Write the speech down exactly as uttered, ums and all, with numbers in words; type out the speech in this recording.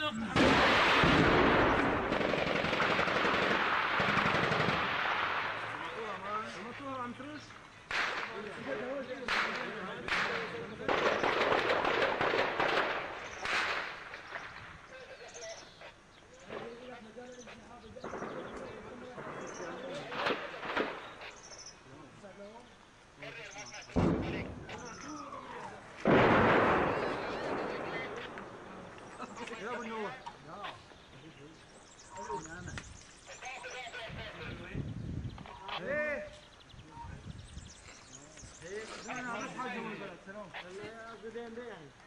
الموتور عم ترش. يا ابو النور ايه ايه انا عملت حاجه من البلد سلام.